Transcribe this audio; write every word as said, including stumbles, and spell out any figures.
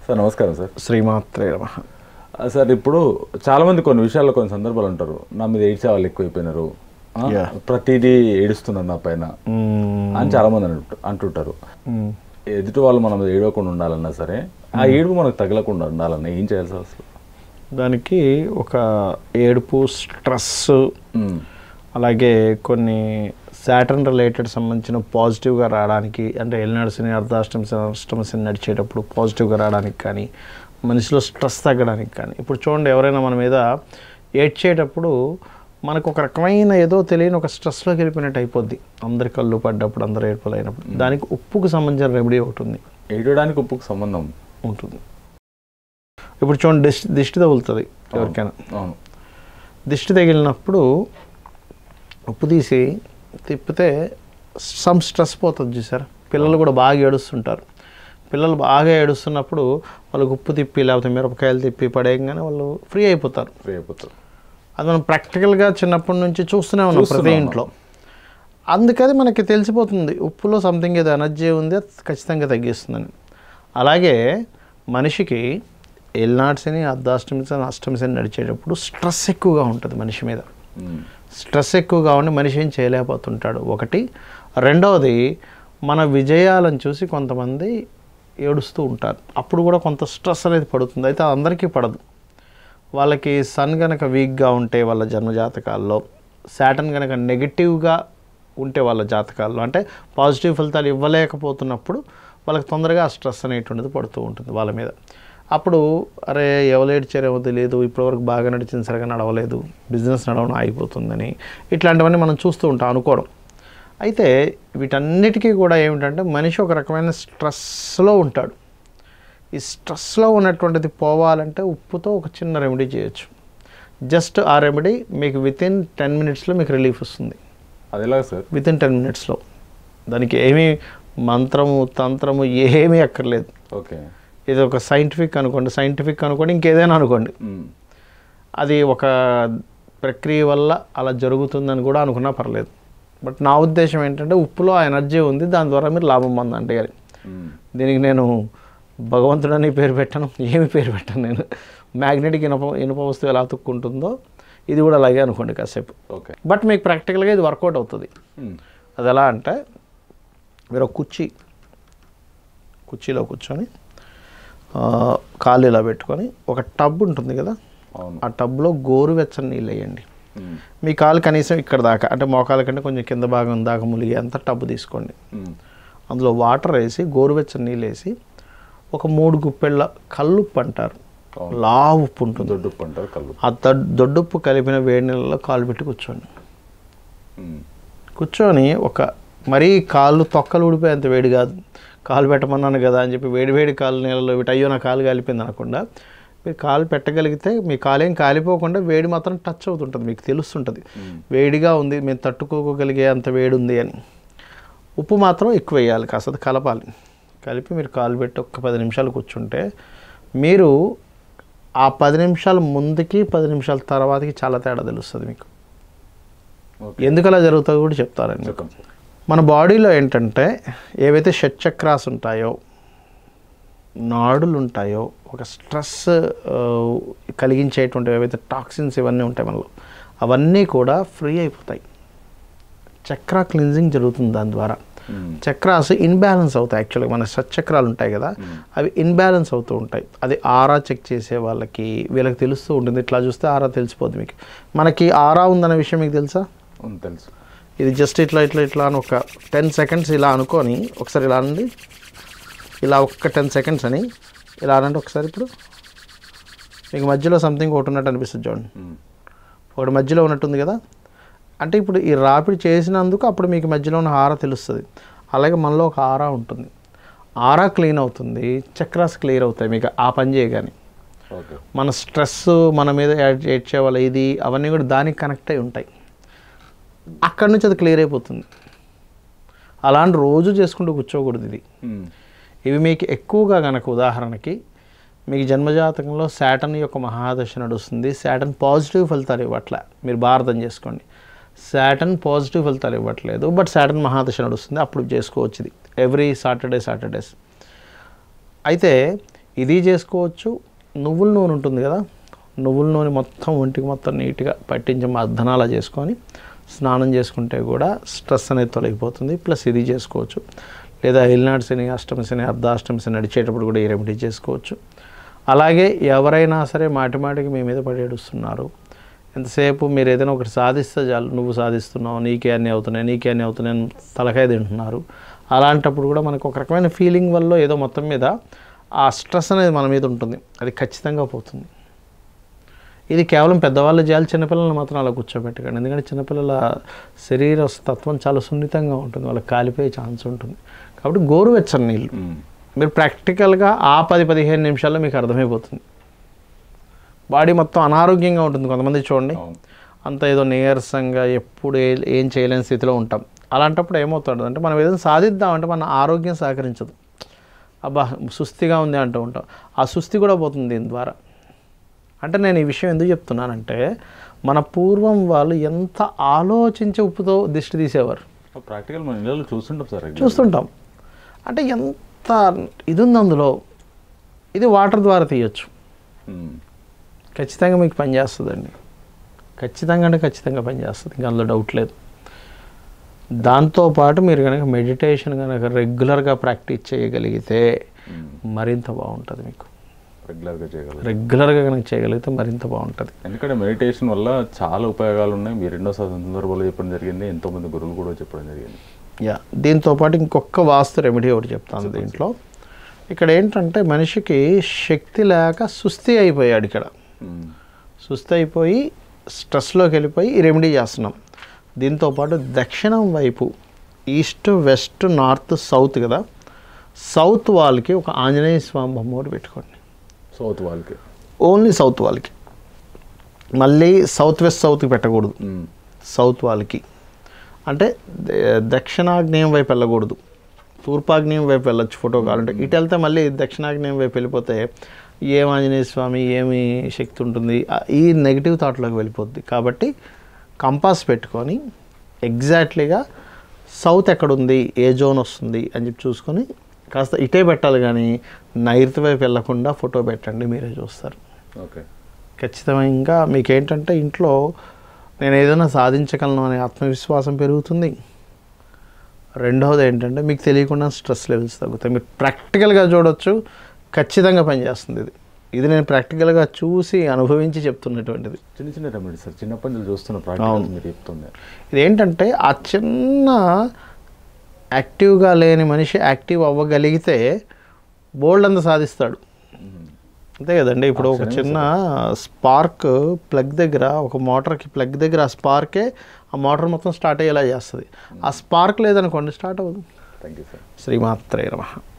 Sir నమస్కారం sir. శ్రీమాత్రే నమః. సార్ ఇప్పుడు చాలామంది కొన్ని విషయాల్లో కొన్ని సందర్భాలు ఉంటారు, నా మీద ఏడ్చే వాళ్ళు ఎక్కువైపోయినారు, ప్రతిదీ ఏడుస్తున్నారు నా పైన అని చాలామంది అంటుంటారు. ఎదుటి వాళ్ళు మన మీద ఏడవకుండా ఉండాలన్నా సరే ఆ ఏడుపు మనకు తగలకుండా ఉండాలన్నా ఏం చేయాలి సార్? అసలు దానికి ఒక ఏడుపు, స్ట్రెస్, అలాగే కొన్ని సాటర్న్ రిలేటెడ్ సంబంధించిన పాజిటివ్గా రావడానికి, అంటే ఎల్నాడు శని అర్ధాష్టమ అష్టమ శని నడిచేటప్పుడు పాజిటివ్గా రావడానికి కానీ, మనిషిలో స్ట్రెస్ తగ్గడానికి కానీ. ఇప్పుడు చూడండి, ఎవరైనా మన మీద ఏడ్చేటప్పుడు మనకు ఒక రకమైన ఏదో తెలియని ఒక స్ట్రెస్లోకి వెళ్ళిపోయినట్టు అయిపోద్ది. అందరి కళ్ళు పడ్డప్పుడు, అందరు ఏడుపులు అయినప్పుడు దానికి ఉప్పుకు సంబంధించిన రెమెడీ ఒకటి ఉంది. ఏడవడానికి ఉప్పుకు సంబంధం ఉంటుంది. ఇప్పుడు చూడండి, దిష్టి దిష్టి తగులుతుంది ఎవరికైనా. దిష్టి తగిలినప్పుడు ఉప్పు తీసి తిప్పితే సమ్ స్ట్రెస్ పోతుంది చూసారా. పిల్లలు కూడా బాగా ఏడుస్తుంటారు. పిల్లలు బాగా ఏడుస్తున్నప్పుడు వాళ్ళకి ఉప్పు తిప్పి లేకపోతే మిరపకాయలు తిప్పి పడేయగానే వాళ్ళు ఫ్రీ అయిపోతారు ఫ్రీ అయిపోతారు అది మనం ప్రాక్టికల్గా చిన్నప్పటి నుంచి చూస్తూనే ఉన్నాం ప్రతి ఇంట్లో. అందుకని మనకి తెలిసిపోతుంది ఉప్పులో సంథింగ్ ఏదో ఎనర్జీ ఉంది, అది ఖచ్చితంగా తగ్గిస్తుందని. అలాగే మనిషికి ఏలినాటి శని అర్ధాష్టమి శని అష్టమి శని నడిచేటప్పుడు స్ట్రెస్ ఎక్కువగా ఉంటుంది మనిషి మీద. స్ట్రెస్ ఎక్కువగా ఉండి మనిషి ఏం చేయలేకపోతుంటాడు ఒకటి. రెండవది, మన విజయాలను చూసి కొంతమంది ఏడుస్తూ ఉంటారు. అప్పుడు కూడా కొంత స్ట్రెస్ అనేది పడుతుంది. అయితే అందరికీ పడదు. వాళ్ళకి సన్ కనుక వీక్గా ఉంటే వాళ్ళ జన్మజాతకాల్లో, సాటర్న్ కనుక నెగిటివ్గా ఉంటే వాళ్ళ జాతకాల్లో, అంటే పాజిటివ్ ఫలితాలు ఇవ్వలేకపోతున్నప్పుడు వాళ్ళకి తొందరగా ఆ స్ట్రెస్ అనేటువంటిది పడుతూ ఉంటుంది వాళ్ళ మీద. అప్పుడు అరే ఎవరు ఏడ్చారేమో తెలియదు, ఇప్పటివరకు బాగా నడిచింది సరిగా నడవలేదు, బిజినెస్ నడవడం ఆగిపోతుందని, ఇట్లాంటివన్నీ మనం చూస్తూ ఉంటాం అనుకోవడం. అయితే వీటన్నిటికీ కూడా ఏమిటంటే మనిషి ఒక రకమైన స్ట్రెస్లో ఉంటాడు. ఈ స్ట్రెస్లో ఉన్నటువంటిది పోవాలంటే ఉప్పుతో ఒక చిన్న రెమెడీ చేయొచ్చు. జస్ట్ ఆ రెమెడీ మీకు విత్ ఇన్ టెన్ మినిట్స్లో మీకు రిలీఫ్ వస్తుంది. అది ఎలా సార్? విత్ ఇన్ టెన్ మినిట్స్లో. దానికి ఏమీ మంత్రము తంత్రము ఏమీ అక్కర్లేదు. ఓకే, ఇది ఒక సైంటిఫిక్ అనుకోండి, సైంటిఫిక్ అనుకోండి, ఇంకేదైనా అనుకోండి, అది ఒక ప్రక్రియ వల్ల అలా జరుగుతుందని కూడా అనుకున్నా పర్లేదు. బట్ నా ఉద్దేశం ఏంటంటే ఉప్పులో ఆ ఎనర్జీ ఉంది, దాని ద్వారా మీరు లాభం పొందండి కానీ. దీనికి నేను భగవంతుడని పేరు పెట్టాను, ఏమి పేరు పెట్టాను నేను. మ్యాగ్నెటిక్ ఇనుప ఇనుప వస్తువు ఎలా తుక్కుంటుందో ఇది కూడా అలాగే అనుకోండి కాసేపు. ఓకే, బట్ మీకు ప్రాక్టికల్గా ఇది వర్కౌట్ అవుతుంది. అది ఎలా అంటే మీరు ఒక కుర్చీ కుర్చీలో కూర్చొని కాళ్ళు ఇలా పెట్టుకొని ఒక టబ్ ఉంటుంది కదా, ఆ టబ్లో గోరువెచ్చని నీళ్ళు వేయండి. మీ కాలు కనీసం ఇక్కడ దాకా, అంటే మోకాల కంటే కొంచెం కింద భాగం దాకా ములిగి అంత టబ్ తీసుకోండి. అందులో వాటర్ వేసి గోరువెచ్చని నీళ్ళు వేసి ఒక మూడు గుప్పెళ్ళ కల్లుప్పు అంటారు, లావు ఉప్పు ఉంటుంది, దొడ్డుప్పు అంటారు కల్లు. ఆ దొడ్డుప్పు కలిపిన వేడి నీళ్ళలో కాలు పెట్టి కూర్చోండి. కూర్చొని ఒక మరీ కాళ్ళు తొక్కలు ఊడిపోయేంత వేడి కాదు, కాలు పెట్టమన్నాను కదా అని చెప్పి వేడి వేడి కాలు నీళ్ళలో పెట్టి అయ్యో నా కాలు కాలిపోయింది అనకుండా, మీరు కాలు పెట్టగలిగితే మీ కాలేం కాలిపోకుండా వేడి మాత్రం టచ్ అవుతుంటుంది, మీకు తెలుస్తుంటుంది వేడిగా ఉంది, మేము తట్టుకోగలిగే అంత వేడి ఉంది అని. ఉప్పు మాత్రం ఎక్కువ వేయాలి, కాస్త కలపాలి. కలిపి మీరు కాలు పెట్టి ఒక్క పది నిమిషాలు కూర్చుంటే మీరు ఆ పది నిమిషాల ముందుకి పది నిమిషాల తర్వాతకి చాలా తేడా తెలుస్తుంది మీకు. ఎందుకు అలా జరుగుతుందో కూడా చెప్తారండి. మన బాడీలో ఏంటంటే ఏవైతే షట్చక్రాస్ ఉంటాయో, నాడులు ఉంటాయో, ఒక స్ట్రెస్ కలిగించేటువంటి ఏవైతే టాక్సిన్స్ ఇవన్నీ ఉంటాయి మనలో, అవన్నీ కూడా ఫ్రీ అయిపోతాయి. చక్రా క్లిన్జింగ్ జరుగుతుంది దాని ద్వారా. చక్రాస్ ఇన్బ్యాలెన్స్ అవుతాయి. యాక్చువల్గా మన షట్చక్రాలు ఉంటాయి కదా, అవి ఇన్బ్యాలెన్స్ అవుతూ ఉంటాయి. అది ఆరా చెక్ చేసే వాళ్ళకి వీళ్ళకి తెలుస్తూ ఉంటుంది. ఇట్లా చూస్తే ఆరా తెలిసిపోద్ది మీకు. మనకి ఆరా ఉందనే విషయం మీకు తెలుసా? తెలుసు. ఇది జస్ట్ ఇట్లా ఇట్లా ఇట్లా అని ఒక టెన్ సెకండ్స్ ఇలా అనుకొని ఒకసారి ఇలా అనండి, ఇలా ఒక్క టెన్ సెకండ్స్ అని ఇలా అనండి ఒకసారి. ఇప్పుడు మీకు మధ్యలో సంథింగ్ ఒకటి ఉన్నట్టు అనిపిస్తుంది చూడండి, ఒకటి మధ్యలో ఉన్నట్టుంది కదా, అంటే ఇప్పుడు ఈ రాపిడి చేసినందుకు అప్పుడు మీకు మధ్యలో ఉన్న ఆరా తెలుస్తుంది. అలాగే మనలో ఒక ఆరా ఉంటుంది, ఆరా క్లీన్ అవుతుంది, చక్రాస్ క్లియర్ అవుతాయి మీకు ఆ పని చేయగానే. మన స్ట్రెస్ మన మీద ఏడ్చే వాళ్ళ ఇది అవన్నీ కూడా దానికి కనెక్ట్ అయి ఉంటాయి. అక్కడి నుంచి అది క్లియర్ అయిపోతుంది. అలాంటి రోజు చేసుకుంటూ కూర్చోకూడదు ఇది. ఇవి మీకు ఎక్కువగా కనుక, ఉదాహరణకి మీకు జన్మజాతకంలో సాటర్న్ యొక్క మహాదశ నడుస్తుంది, సాటర్న్ పాజిటివ్ ఫలితాలు ఇవ్వట్లే, మీరు బాగా అర్థం చేసుకోండి. సాటర్న్ పాజిటివ్ ఫలితాలు ఇవ్వట్లేదు, బట్ సాటర్న్ మహాదశ నడుస్తుంది, అప్పుడు చేసుకోవచ్చు ఇది ఎవ్రీ సాటర్డే సాటర్డేస్. అయితే ఇది చేసుకోవచ్చు. నువ్వుల నూనె ఉంటుంది కదా, నువ్వుల నూనె మొత్తం ఒంటికి మొత్తం నీట్గా పట్టించి మర్దనాలా చేసుకొని స్నానం చేసుకుంటే కూడా స్ట్రెస్ అనేది తొలగిపోతుంది. ప్లస్ ఇది చేసుకోవచ్చు. లేదా ఏలినాటి శని, అష్టమి శని, అర్ధాష్టమి శని నడిచేటప్పుడు కూడా ఈ రెమెడీ చేసుకోవచ్చు. అలాగే ఎవరైనా సరే మాటి మాటికి మీ మీద పడి ఏడుస్తున్నారు, ఎంతసేపు మీరు ఏదైనా ఒకటి సాధిస్తే చాలు, నువ్వు సాధిస్తున్నావు, నీకే అన్నీ అవుతున్నాయి, నీకే అన్నీ అవుతున్నాయి, తలకాయ తింటున్నారు. అలాంటప్పుడు కూడా మనకు ఒక రకమైన ఫీలింగ్ వల్ల ఏదో మొత్తం మీద ఆ స్ట్రెస్ అనేది మన మీద ఉంటుంది, అది ఖచ్చితంగా పోతుంది. ఇది కేవలం పెద్దవాళ్ళు చేయాలి, చిన్నపిల్లలను మాత్రం అలా కూర్చోబెట్టకండి. ఎందుకంటే చిన్నపిల్లల శరీర తత్వం చాలా సున్నితంగా ఉంటుంది, వాళ్ళకి కాలిపోయే ఛాన్స్ ఉంటుంది. కాబట్టి గోరువెచ్చని నీళ్ళు మీరు ప్రాక్టికల్గా ఆ పది పదిహేను నిమిషాల్లో మీకు అర్థమైపోతుంది. బాడీ మొత్తం అనారోగ్యంగా ఉంటుంది. కొంతమంది చూడండి అంత ఏదో నీరసంగా ఎప్పుడు ఏం చేయలేని స్థితిలో ఉంటాం. అలాంటప్పుడు ఏమవుతుంది అంటే మనం ఏదైనా సాధిద్దామంటే మన ఆరోగ్యం సహకరించదు. అబ్బా సుస్థిగా ఉంది అంటూ ఉంటాం, ఆ సుస్థి కూడా పోతుంది దీని ద్వారా. అంటే నేను ఈ విషయం ఎందుకు చెప్తున్నానంటే మన పూర్వం వాళ్ళు ఎంత ఆలోచించి ఉప్పుతో దిష్టి తీసేవారు. ప్రాక్టికల్ మన ఇళ్ళలో చూస్తుంటాం సార్, చూస్తుంటాం. అంటే ఎంత ఇది ఉంది అందులో. ఇది వాటర్ ద్వారా తీయచ్చు, ఖచ్చితంగా మీకు పనిచేస్తుందండి. ఖచ్చితంగా అంటే ఖచ్చితంగా పనిచేస్తుంది, ఇంకా అందులో డౌట్ లేదు. దాంతోపాటు మీరు కనుక మెడిటేషన్ కనుక రెగ్యులర్గా ప్రాక్టీస్ చేయగలిగితే మరింత బాగుంటుంది. మీకు రెగ్యులర్గా చేయగలరు రెగ్యులర్గా కనుక చేయగలిగితే మరింత బాగుంటుంది. ఎందుకంటే మెడిటేషన్ వల్ల చాలా ఉపయోగాలు ఉన్నాయి. మీరు ఎన్నో సందర్భాల్లో చెప్పడం జరిగింది, ఎంతోమంది గురువులు కూడా చెప్పడం జరిగింది. యా, దీంతోపాటు ఇంకొక వాస్తు రెమెడీ ఒకటి చెప్తాను దీంట్లో. ఇక్కడ ఏంటంటే మనిషికి శక్తి లేక సుస్థి అయిపోయాడు. ఇక్కడ సుస్థి అయిపోయి స్ట్రెస్లోకి వెళ్ళిపోయి ఈ రెమెడీ చేస్తున్నాం. దీంతోపాటు దక్షిణం వైపు ఈస్ట్, వెస్ట్, నార్త్, సౌత్ కదా, సౌత్ వాల్కి ఒక ఆంజనేయ స్వామి బొమ్మ ఒకటి పెట్టుకోండి. సౌత్ వాల్కి ఓన్లీ సౌత్ వాల్కి, మళ్ళీ సౌత్ వెస్ట్ సౌత్కి పెట్టకూడదు. సౌత్ వాల్కి అంటే దక్షిణాగ్నేయం వైపు వెళ్ళకూడదు, తూర్పాగ్నేయం వైపు వెళ్ళొచ్చు ఫోటో కావాలంటే. ఇటు వెళ్తే మళ్ళీ దక్షిణాగ్నేయం వైపు వెళ్ళిపోతే ఏం ఆంజనేయ స్వామి ఏమి శక్తి ఉంటుంది, ఈ నెగిటివ్ థాట్లోకి వెళ్ళిపోద్ది. కాబట్టి కంపాస్ పెట్టుకొని ఎగ్జాక్ట్లీగా సౌత్ ఎక్కడుంది, ఏ జోన్ వస్తుంది అని చెప్పి చూసుకొని కాస్త ఇటే పెట్టాలి, కానీ నైరుతి వైపు వెళ్ళకుండా ఫోటో పెట్టండి, మీరే చూస్తారు. ఓకే, ఖచ్చితంగా మీకేంటంటే ఇంట్లో నేను ఏదైనా సాధించగలను అనే ఆత్మవిశ్వాసం పెరుగుతుంది. రెండవది ఏంటంటే మీకు తెలియకుండా స్ట్రెస్ లెవెల్స్ తగ్గుతాయి. మీరు ప్రాక్టికల్గా చూడవచ్చు, ఖచ్చితంగా పనిచేస్తుంది. ఇది ఇది నేను ప్రాక్టికల్గా చూసి అనుభవించి చెప్తున్నటువంటిది. చిన్న చిన్న రెమెడీ సార్, చిన్నప్పటి నుంచి చూస్తున్న ప్రాక్టికల్ మీరు చెప్తున్నారు. ఇదేంటంటే ఆ చిన్న యాక్టివ్గా లేని మనిషి యాక్టివ్ అవ్వగలిగితే బోల్డ్ అంతా సాధిస్తాడు. అంతే కదండి. ఇప్పుడు ఒక చిన్న స్పార్క్ ప్లగ్ దగ్గర, ఒక మోటార్కి ప్లగ్ దగ్గర ఆ స్పార్కే ఆ మోటార్ మొత్తం స్టార్ట్ అయ్యేలా చేస్తుంది. ఆ స్పార్క్ లేదనుకోండి స్టార్ట్ అవ్వదు. Thank you sir. శ్రీమాత్రే నమః.